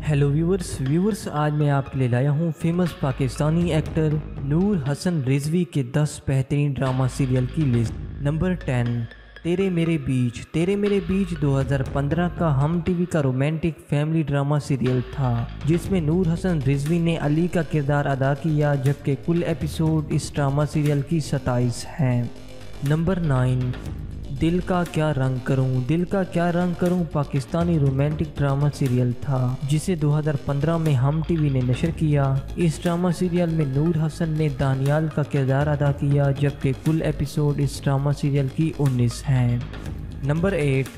Hello viewers आज मैं आपके लिए लाया हूँ फेमस पाकिस्तानी एक्टर नूर हसन रिजवी के 10 बेहतरीन ड्रामा सीरियल की लिस्ट। नंबर 10, तेरे मेरे बीच 2015 का हम टीवी का रोमांटिक फैमिली ड्रामा सीरियल था जिसमें नूर हसन रिजवी ने अली का किरदार अदा किया, जबकि कुल एपिसोड इस ड्रामा सीरियल की 27 हैं। नंबर 9, दिल का क्या रंग करूं पाकिस्तानी रोमांटिक ड्रामा सीरियल था जिसे 2015 में हम टीवी ने नशर किया। इस ड्रामा सीरियल में नूर हसन ने दानियाल का किरदार अदा किया, जबकि कुल एपिसोड इस ड्रामा सीरियल की 19 हैं। नंबर 8,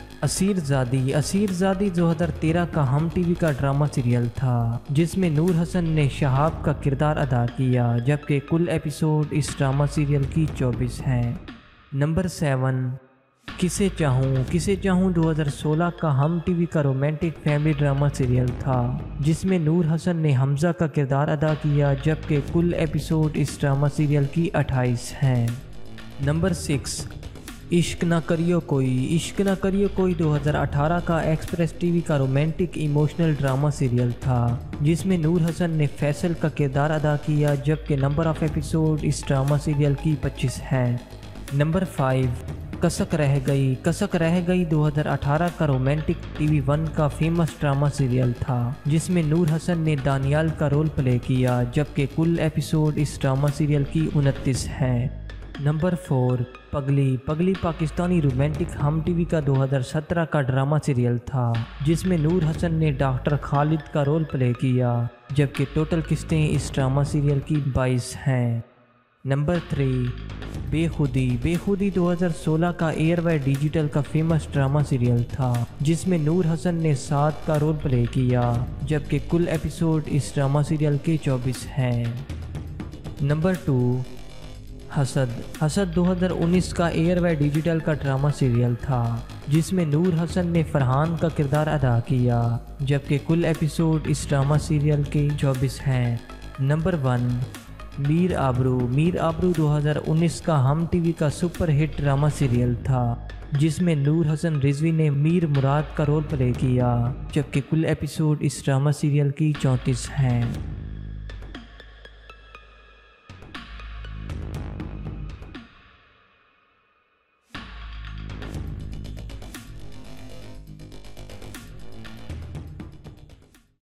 असीरजादी 2013 का हम टीवी का ड्रामा सीरियल था जिसमें नूर हसन ने शहाब का किरदार अदा किया, जबकि कुल एपिसोड इस ड्रामा सीरियल की 24 हैं। नंबर 7, किसे चाहूँ 2016 का हम टीवी का रोमांटिक फैमिली ड्रामा सीरियल था जिसमें नूर हसन ने हमजा का किरदार अदा किया, जबकि कुल एपिसोड इस ड्रामा सीरियल की 28 हैं। नंबर 6, इश्क ना करियो कोई 2018 का एक्सप्रेस टीवी का रोमांटिक इमोशनल ड्रामा सीरियल था जिसमें नूर हसन ने फैसल का किरदार अदा किया, जबकि नंबर ऑफ एपिसोड इस ड्रामा सीरियल की 25 हैं। नंबर 5, कसक रह गई 2018 का रोमांटिक टीवी 1 का फेमस ड्रामा सीरियल था जिसमें नूर हसन ने दानियाल का रोल प्ले किया, जबकि कुल एपिसोड इस ड्रामा सीरियल की 29 हैं। नंबर 4, पगली पाकिस्तानी रोमांटिक हम टीवी का 2017 का ड्रामा सीरियल था जिसमें नूर हसन ने डॉक्टर खालिद का रोल प्ले किया, जबकि टोटल किस्तें इस ड्रामा सीरियल की 22 हैं। नंबर 3, बेखुदी 2016 का एयरवे डिजिटल का फेमस ड्रामा सीरियल था जिसमें नूर हसन ने साद का रोल प्ले किया, जबकि कुल एपिसोड इस ड्रामा सीरियल के 24 हैं। नंबर 2, हसद 2019 का एयरवे डिजिटल का ड्रामा सीरियल था जिसमें नूर हसन ने फरहान का किरदार अदा किया, जबकि कुल एपिसोड इस ड्रामा सीरियल के 24 हैं। नंबर 1, मीर आबरू 2019 का हम टीवी का सुपर हिट ड्रामा सीरियल था जिसमें नूर हसन रिजवी ने मीर मुराद का रोल प्ले किया, जबकि कुल एपिसोड इस ड्रामा सीरियल की 34 हैं।